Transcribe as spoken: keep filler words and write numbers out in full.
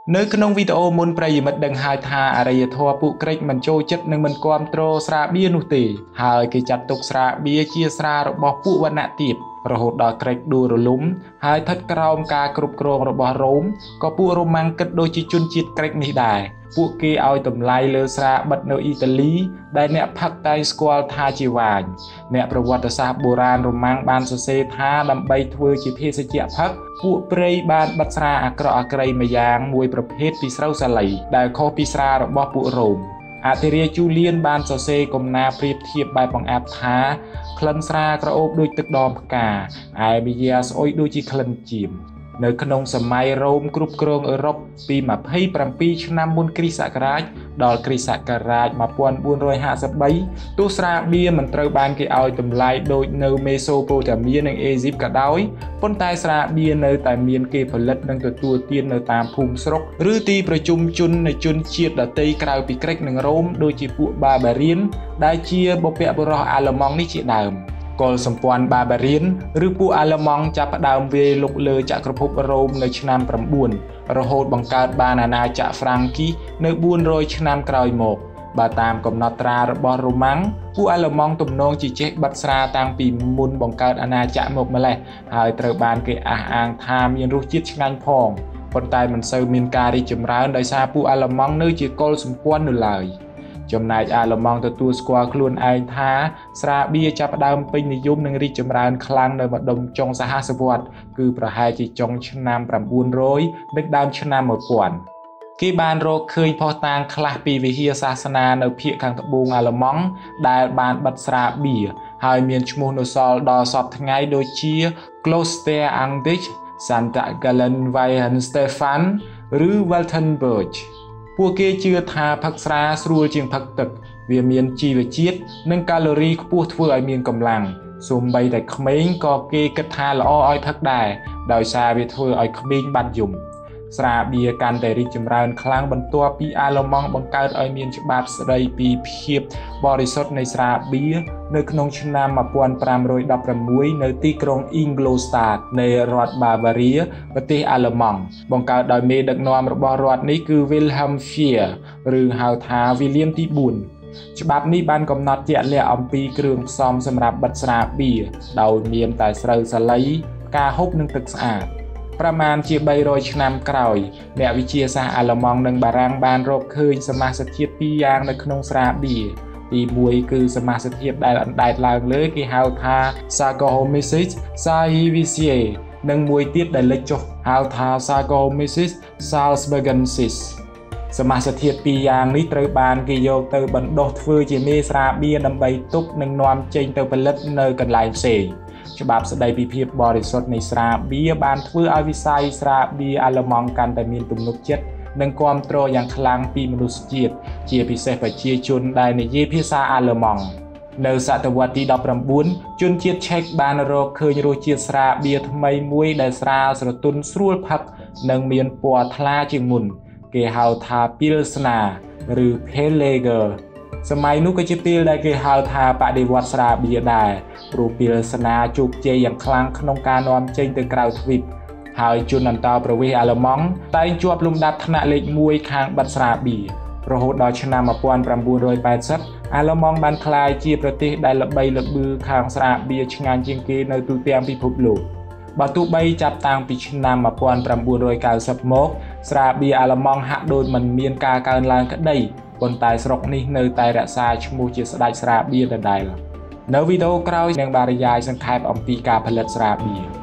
Nơiក្នុងវីដេអូមុនប្រិយមិត្តដឹងហើយថាអរិយធម៌ពួកក្រិចមិនចូលចិត្តនិងមិនគាំទ្រស្រាបៀរនោះទេហើយគេចាត់ទុកស្រាបៀរជាស្រារបស់ពួកវណ្ណៈទាបរហូតដល់ក្រិចដួលរលំហើយស្ថិតក្រោមការគ្រប់គ្រងរបស់រ៉ូមក៏ពួករ៉ូម៉ាំងគិតដូចជាជនជាតិក្រិចនេះដែរពួកគេឲ្យតម្លៃលើស្រាបិទនៅអ៊ីតាលីដែលអ្នកផឹកតែស្គាល់ថាជាវ៉ាញអ្នកប្រវត្តិសាស្ត្របុរាណរ៉ូម៉ាំងបានសរសេរថាដើម្បីធ្វើជាភេសជ្ជៈផឹកពួកព្រៃបានបិទស្រាអាក្រក់អាក្រីម្យ៉ាងមួយប្រភេទពីស្រូវសាលីដែលខុសពីស្រារបស់ពួករ៉ូមអធិរាជជូលៀនបានសរសេរគំនាប្រៀបធៀបបែបបង្អាប់ថាក្លិនស្រាក្រអូបដូចទឹកដមផ្កាឯមីយ៉ាស្អុយដូចជាក្លិនជៀមនៅក្នុងសម័យរ៉ូមគ្រប់គ្រងអឺរ៉ុបពីម្ភៃប្រាំពីរឆ្នាំមុនគ្រិស្តសករាជដល់គ្រិស្តសករាជmột nghìn bốn trăm hai mươi baទោះស្រាបៀរមិនត្រូវបានគេឲ្យតម្លៃដូចនៅមេសូប៉ូតាមៀនិងអេស៊ីបក៏ដោយប៉ុន្តែស្រាបៀរនៅតែមានគេផលិតនិងទទួលទាននៅតាមភូមិស្រុកឬទីប្រជុំជននៃជនជាតិដទៃក្រៅពីក្រិចនិងរ៉ូមដូចជាពួកបាបារៀនដែលជាបុព្វបុរសអាល្លឺម៉ង់នេះជាដើមកុលសម្ព័ន្ធបាបារៀនឬពួកអាល្លឺម៉ង់ចាប់ផ្ដើមវាយលុកលើចក្រភពរ៉ូមនៅឆ្នាំ9រហូតបង្កើតបានអាណាចក្រហ្វ្រាំងគីសនៅបួនរយឆ្នាំក្រោយមកបើតាមកំណត់ត្រារបស់រ៉ូម៉ាំងពួកអាល្លឺម៉ង់ទំនងជាចេះបិទស្រាតាំងពីមុនបង្កើតអាណាចក្រមកម្លេះហើយត្រូវបានគេអះអាងថាមានរសជាតិឆ្ងាញ់ផងប៉ុន្តែមិនសូវមានការរីកចម្រើនដោយសារពួកអាល្លឺម៉ង់នៅជាកុលសម្ព័ន្ធនៅឡើយចំណែកអាល្លឺម៉ង់ទទួលស្គាល់ខ្លួនឯងថាស្រាបៀរចាប់ផ្ដើមពេញនិយមនិងរីកចម្រើនខ្លាំងនៅម្ដុំចុងសហសវត្សរ៍គឺប្រហែលជាចុងឆ្នាំ900និងដើមឆ្នាំ1000គេបានរកឃើញភស្តុតាងខ្លះពីវិហារសាសនានៅភាគខាងត្បូងអាល្លឺម៉ង់ដែលបានបិទស្រាបៀរហើយមានឈ្មោះនៅសល់ដល់សពថ្ងៃដូចជា Kloster Anglich Santa Gallen Weihenstephan ឬ Waltenburgពួកគេជឿថាផឹកស្រាស្រួលជាងផឹកទឹកវាមានជីវជាតិនិងកាឡូរីខ្ពស់ធ្វើឲ្យមានកម្លាំងសូម្បីតែក្មេងក៏គេគិតថាល្អឲ្យផឹកដែរដោយសារវាធ្វើឲ្យក្មេងបាត់យំស្រាបៀរកាន់តែរីកចម្រើនខ្លាំងបន្ទាប់ពីអាល្លឺម៉ង់បង្កើតឲ្យមានច្បាប់ស្តីពីភាពបរិសុទ្ធនៃស្រាបៀរនៅក្នុងឆ្នាំmột nghìn năm trăm mười sáuនៅទីក្រុង Ingolstadt នៃរដ្ឋ Bavaria ប្រទេសអាល្លឺម៉ង់បង្កើតដោយមេដឹកនាំរបស់រដ្ឋនេះគឺ Wilhelm Vier ឬហៅថា William ទីបួនច្បាប់នេះបានកំណត់ជាក់លាក់អំពីគ្រឿងផ្សំសម្រាប់បិទស្រាបៀរដោយមានតែស្រូវសាលីផ្កាហូបនិងទឹកស្អាតប្រមាណជាបីរយឆ្នាំក្រោយអ្នកវិទ្យាសាស្ត្រអាល្លឺម៉ង់និងបារាំងបានរកឃើញសមាសធាតុពីរយ៉ាងនៅក្នុងស្រាបៀរទីមួយគឺសមាសធាតុដែលអណ្ដែតឡើងលើគេហៅថា Saccharomyces cerevisiae និងមួយទៀតដែលលេចចុះហៅថា Saccharomyces salzburgensis សមាសធាតុពីរយ៉ាងនេះត្រូវបានគេយកទៅបណ្ដុះធ្វើជាមេស្រាបៀរដើម្បីទុកនិងនាំចេញទៅផលិតនៅកន្លែងផ្សេងច្បាប់ស្តីពីភាពបរិសុទ្ធនៃស្រាបៀរបានធ្វើឲ្យវិស័យស្រាបៀរអាល្លឺម៉ង់កាន់តែមានទំនុកចិត្តនិងគាំទ្រយ៉ាងខ្លាំងពីមនុស្សជាតិជាពិសេសប្រជាជនដែលនិយាយភាសាអាល្លឺម៉ង់នៅសតវត្សទីដប់ប្រាំបួនជនជាតិឆែកបានរកឃើញរសជាតិស្រាបៀរថ្មីមួយដែលស្រាលស្រទន់ស្រួលផឹកនិងមានពណ៌ថ្លាជាងមុនគេហៅថា Pilsner ឬ Pale Lager សម័យនោះក៏ជាពេលដែលគេហៅថាបដិវត្តន៍ស្រាបៀរដែរព្រោះ Pilsner ជោគជ័យយ៉ាងខ្លាំងក្នុងការនាំចេញទៅក្រៅទ្វីបហើយជនអន្តោប្រវេសន៍អាល្លឺម៉ង់តែងជាប់លំដាប់ថ្នាក់លេខមួយខាងបិទស្រាបៀររហូតដល់ឆ្នាំmột nghìn chín trăm tám mươiអាល្លឺម៉ង់បានក្លាយជាប្រទេសដែលល្បីល្បាញខាងស្រាបៀរឆ្ងាញ់ជាងគេនៅទូទាំងពិភពលោកបើទោះបីចាប់តាំងពីឆ្នាំmột nghìn chín trăm chín mươiមកស្រាបៀរអាល្លឺម៉ង់ហាក់ដូចមិនមានការកើនឡើងក្តីប៉ុន្តែស្រុកនេះនៅតែរក្សាឈ្មោះជាស្ដេចស្រាបៀរដដែលនៅវីដេអូក្រោយនឹងបានរំលាយសង្ខេបអំពីការផលិតស្រាបៀរ